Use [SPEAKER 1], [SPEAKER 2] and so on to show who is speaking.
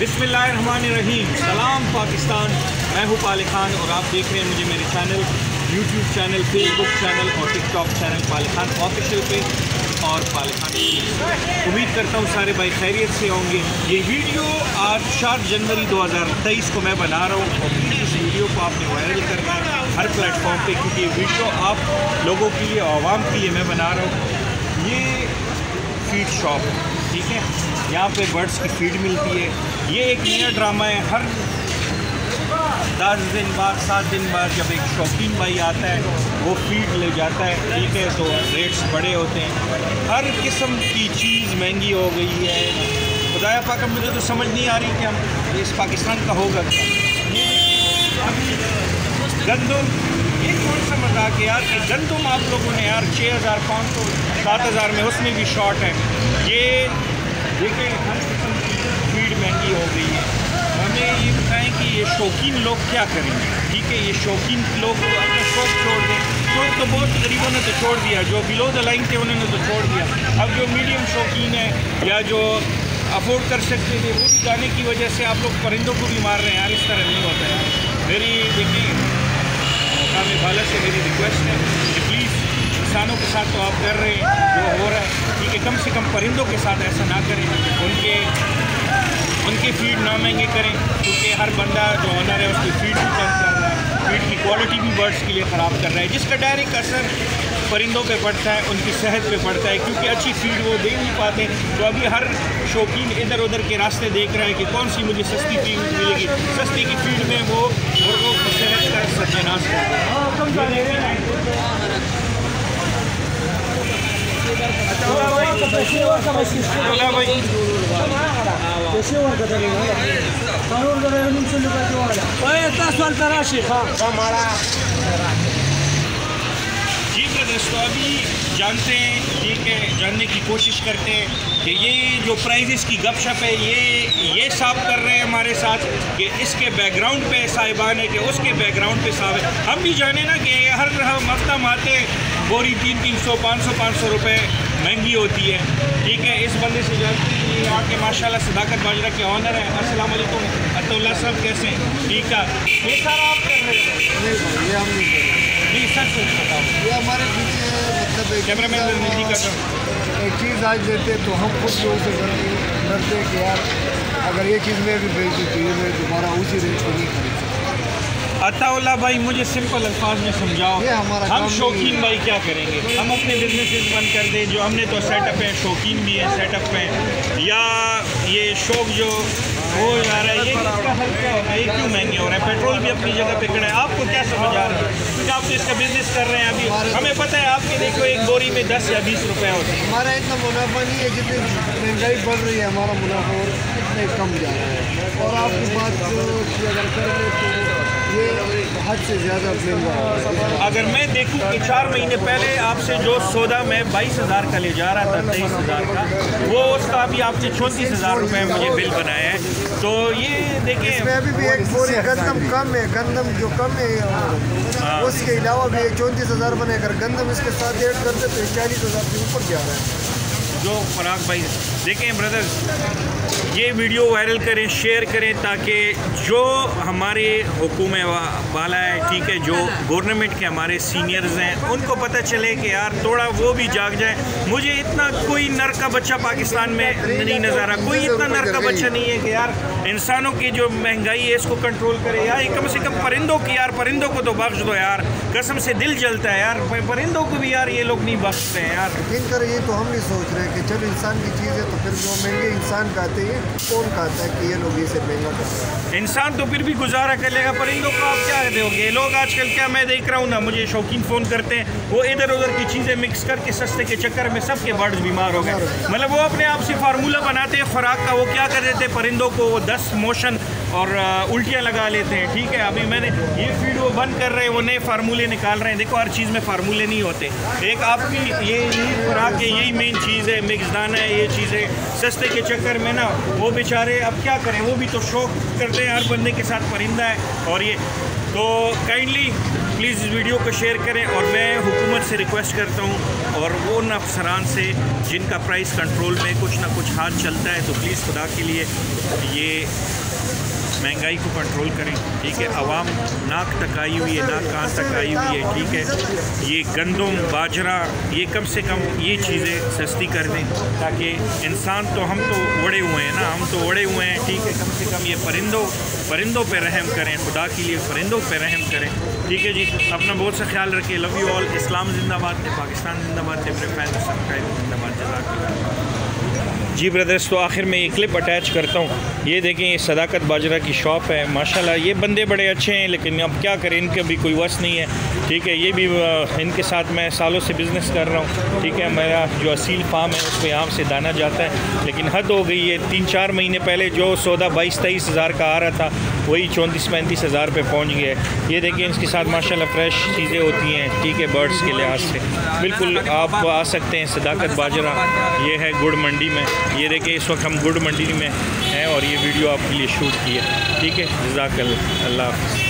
[SPEAKER 1] बिस्मिल्लाहिर्रहमानिर्रहीम। सलाम पाकिस्तान, मैं हूँ पाले खान और आप देख रहे हैं मुझे मेरे channel, YouTube channel, Facebook channel और टिकटॉक चैनल पाले खान ऑफिशियल पे और पाले खान। उम्मीद करता हूँ सारे भाई खैरियत से होंगे। ये वीडियो आज 4 जनवरी 2023 को मैं बना रहा हूँ और इस वीडियो को आपने वायरल करना है हर प्लेटफॉर्म पे, क्योंकि ये वीडियो आप लोगों के लिए, आवाम के लिए मैं बना रहा हूँ। ये फीड शॉप है, ठीक है, यहाँ पे बर्ड्स की फीड मिलती है। ये एक नया ड्रामा है, हर 10 दिन बाद 7 दिन बाद जब एक शौकीन भाई आता है वो फीड ले जाता है, ठीक है, तो रेट्स बड़े होते हैं। हर किस्म की चीज़ महंगी हो गई है। खुदाया पाक, मुझे तो समझ नहीं आ रही कि हम इस पाकिस्तान का होगा क्या। अभी गंदम, ये कौन सा मजाक है यार कि गंदम आप लोगों ने यार 6500 7000 में, उसमें भी शॉर्ट है। ये देखिए हर किस्म की फीड महंगी हो गई है। हमें ये बताएं कि ये शौकीन लोग क्या करेंगे, ठीक है। ये शौकीन लोग अपना शौक छोड़ दें। शौक तो बहुत गरीबों ने तो छोड़ दिया, जो बिलो द लाइन थे उन्होंने तो छोड़ दिया। अब जो मीडियम शौकीन है या जो अफोर्ड कर सकते थे वो भी जाने की वजह से आप लोग परिंदों को भी मार रहे हैं यार। इस तरह नहीं होता है। मेरी देखिए मकाम बाला से मेरी रिक्वेस्ट है कि प्लीज़ इंसानों के साथ तो आप कर रहे हैं जो हो रहा है, ठीक है, कम से कम परिंदों के साथ ऐसा ना करें। उनके फीड ना महंगे करें, क्योंकि हर बंदा जो ओनर है उसकी फीड भी कम कर रहा है, फीड की क्वालिटी भी बर्ड्स के लिए ख़राब कर रहा है, जिसका डायरेक्ट असर परिंदों पे पड़ता है, उनकी सेहत पे पड़ता है, क्योंकि अच्छी फीड वो दे नहीं पाते। तो अभी हर शौकीन इधर उधर के रास्ते देख रहा है कि कौन सी मुझे सस्ती फीड मिलेगी। सस्ती की फीड में वो मुर्गों की सेहत का सत्यानाश करते हैं। जी ब्रदर्स, तो अभी जानते हैं, ठीक है, जानने की कोशिश करते हैं कि ये जो प्राइजेस की गपशप है ये साफ कर रहे हैं हमारे साथ कि इसके बैकग्राउंड पे साहिबान है कि उसके बैकग्राउंड पे साहब है। हम भी जाने ना कि हर हफ्ता माते बोरी 300 500 रुपए महंगी होती है, ठीक है। इस बंदे से जानते हैं ये आके माशाल्लाह सदाकत बाजरा के ऑनर है। अस्सलाम वालेकुम अतुल्ला साहब, कैसे हैं? ठीक है। ये सारा आप कर रहे हैं? नहीं, सच बताओ।
[SPEAKER 2] ये हमारे पीछे मतलब
[SPEAKER 1] कैमरा मैन नहीं कर रहा।
[SPEAKER 2] एक चीज़ आज देते तो हम खुद लोगों से डरते कि यार अगर ये चीज़ मैं भी बेच दी तो ये मैं दोबारा उसी रेट पर नहीं खरीद सकता।
[SPEAKER 1] अताउल्ला भाई, मुझे सिंपल अल्फाज में समझाओ, हम शौकीन भाई क्या करेंगे? हम अपने बिजनेसेस बंद कर दें? जो हमने तो सेटअप है, शौकीन भी है सेटअप में, या ये शौक जो हो जा रहा है, ये इसका हल क्या होगा? ये क्यों महंगे हो रहा है? पेट्रोल भी अपनी जगह पे खड़ा है। आपको क्या समझ आ रहा है? क्योंकि आप तो इसका बिजनेस कर रहे हैं। अभी हमें पता है आपके देखो एक बोरी में 10 या 20 रुपये होते हैं।
[SPEAKER 2] हमारा इतना मुनाफा नहीं है, जितनी महंगाई बढ़ रही है हमारा मुनाफा और इतना कम जा रहा है। और आपकी बात की अगर कर ले तो ये हद से ज़्यादा महंगा है।
[SPEAKER 1] अगर मैं देखूं कि 4 महीने पहले आपसे जो सौदा मैं 22,000 का ले जा रहा था, 23,000 का, वो उसका अभी आपने 34,000 रुपये मुझे बिल बनाया है। तो ये देखें,
[SPEAKER 2] इसमें अभी भी एक बोरी गंदम कम है, गंदम जो कम है उसके अलावा भी 34,000 बने। अगर गंदम इसके साथ ऐड करते तो 40,000 से ऊपर जा रहा है।
[SPEAKER 1] जो फराक भाई देखें ब्रदर्स, ये वीडियो वायरल करें, शेयर करें, ताकि जो हमारे हुकूमत वाला है, ठीक है, जो गवर्नमेंट के हमारे सीनियर्स हैं, उनको पता चले कि यार थोड़ा वो भी जाग जाए। मुझे इतना कोई नर का बच्चा पाकिस्तान में नहीं नज़र आ रहा, कोई इतना नर का बच्चा नहीं है कि यार इंसानों की जो महंगाई है इसको कंट्रोल करे। यार कम से कम परिंदों की, यार परिंदों को तो बख्श दो यार, कसम से दिल जलता है यार, परिंदों को भी यार ये लोग नहीं बख्शते हैं यार।
[SPEAKER 2] यकीन कर, ये तो हम भी सोच रहे हैं कि चलो इंसान की चीज़ है तो फिर जो महंगे इंसान खाते हैं, कौन खाता है कि ये लोग इसे महंगा करते हैं?
[SPEAKER 1] इंसान तो फिर भी गुजारा कर लेगा, परिंदों को आप क्या दोगे? लोग आजकल क्या मैं देख रहा हूँ ना, मुझे शौकीन फ़ोन करते हैं, वो इधर उधर की चीज़ें मिक्स करके सस्ते के चक्कर में सबके बर्ड्स बीमार हो गए। मतलब वो अपने आप से फार्मूला बनाते हैं खुराक का, वो क्या कर देते हैं परिंदों को, वो 10 मोशन और उल्टियाँ लगा लेते हैं, ठीक है। अभी मैंने ये फीड वो बंद कर रहे हैं, वो नए फार्मूले निकाल रहे हैं। देखो हर चीज़ में फार्मूले नहीं होते। एक आपकी ये खुराक है, यही मेन चीज़ है, मिक्स दाना है, ये चीज़ें सस्ते के चक्कर में ना वो बेचारे अब क्या करें, वो भी तो शौक करते हैं, हर बंदे के साथ परिंदा है। और ये तो काइंडली प्लीज़ इस वीडियो को शेयर करें। और मैं हुकूमत से रिक्वेस्ट करता हूँ और वो उन अफसरान से जिनका प्राइस कंट्रोल में कुछ ना कुछ हाथ चलता है, तो प्लीज़ खुदा के लिए ये महंगाई को कंट्रोल करें, ठीक है। आवाम नाक तक आई हुई है, नाक कान तक आई हुई है, ठीक है। ये गंदम बाजरा ये कम से कम ये चीज़ें सस्ती कर दें, ताकि इंसान तो हम तो उड़े हुए हैं ना, हम तो उड़े हुए हैं, ठीक है। कम से कम ये परिंदों पे रहम करें, खुदा के लिए परिंदों पे रहम करें, ठीक है जी। अपना बहुत सा ख्याल रखें। Love you all. इस्लाम जिंदाबाद है, पाकिस्तान जिंदाबाद है, मेरे फैन सब्सक्राइब जिंदाबाद। जज़ाकल्लाह। जी ब्रदर्स, तो आखिर में ये क्लिप अटैच करता हूँ। ये देखें, ये सदाकत बाजरा की शॉप है। माशाल्लाह ये बंदे बड़े अच्छे हैं, लेकिन अब क्या करें, इनके भी कोई वस नहीं है, ठीक है। ये भी इनके साथ मैं सालों से बिज़नेस कर रहा हूँ, ठीक है। मेरा जो असील फार्म है उसमें यहाँ से दाना जाता है, लेकिन हद हो गई है। 3-4 महीने पहले जो सौदा 22-23 हज़ार का आ रहा था, वही 34-35 हज़ार पे पहुँच गया है। ये देखिए, इसके साथ माशाल्लाह फ्रेश चीज़ें होती हैं, ठीक है, बर्ड्स के लिहाज से। बिल्कुल आप आ सकते हैं। सदाकत बाजरा ये है गुड़ मंडी में। ये देखिए, इस वक्त हम गुड़ मंडी में हैं और ये वीडियो आपके लिए शूट की है, ठीक है। जज़ाकल्लाह। अल्लाह हाफ़िज़।